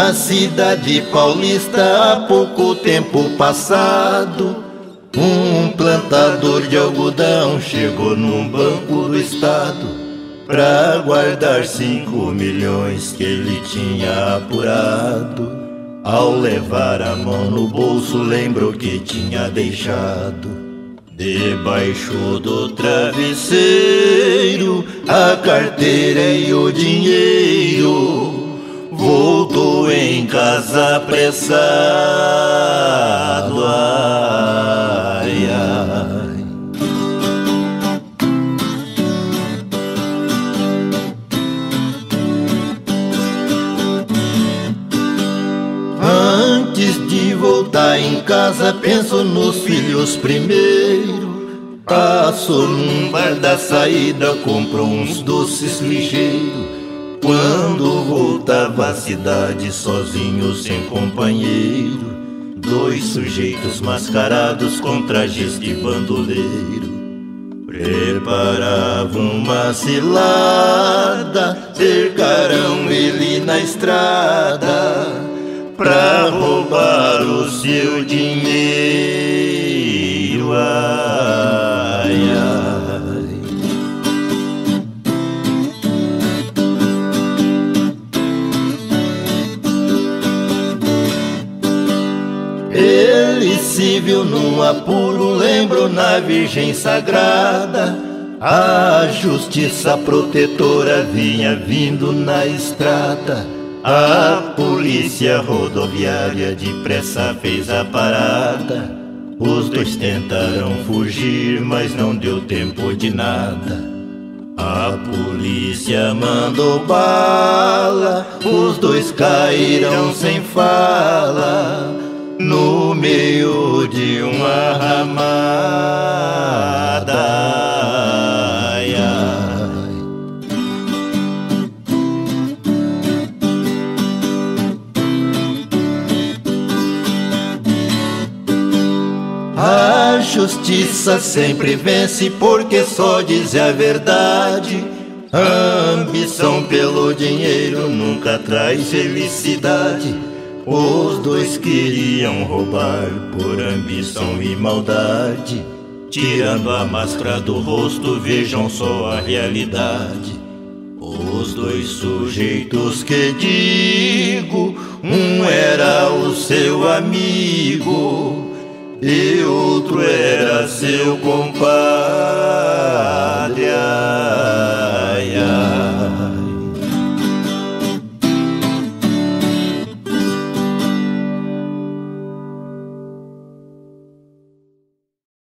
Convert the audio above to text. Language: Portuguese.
Na cidade paulista, há pouco tempo passado, um plantador de algodão chegou num banco do estado pra guardar 5 milhões que ele tinha apurado. Ao levar a mão no bolso, lembrou que tinha deixado debaixo do travesseiro a carteira e o dinheiro. Voltou em casa apressado, ai, ai. Antes de voltar em casa, pensou nos filhos primeiro. Passou num bar da saída, comprou uns doces ligeiros. Quando voltava à cidade sozinho, sem companheiro, 2 sujeitos mascarados com trajes de bandoleiro preparavam uma cilada. Cercaram ele na estrada pra roubar o seu dinheiro, ai, ai. Ele se viu num apuro, lembrou na Virgem Sagrada. A justiça protetora vinha vindo na estrada. A polícia rodoviária depressa fez a parada. Os 2 tentaram fugir, mas não deu tempo de nada. A polícia mandou bala, os 2 caíram sem fala no meio de uma ramada, ai, ai. A justiça sempre vence porque só diz a verdade. A ambição pelo dinheiro nunca traz felicidade. Os 2 queriam roubar por ambição e maldade. Tirando a máscara do rosto, vejam só a realidade. Os 2 sujeitos que digo, um era o seu amigo e outro era seu compadre.